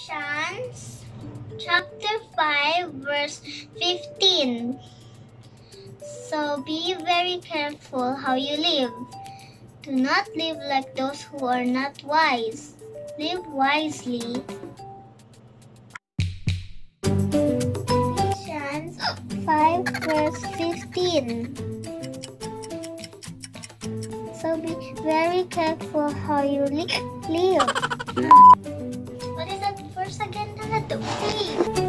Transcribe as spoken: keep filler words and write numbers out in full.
Ephesians chapter five verse fifteen. So be very careful how you live. Do not live like those who are not wise. Live wisely. Ephesians five verse fifteen. So be very careful how you li live. What is that verse again, Dad? Please.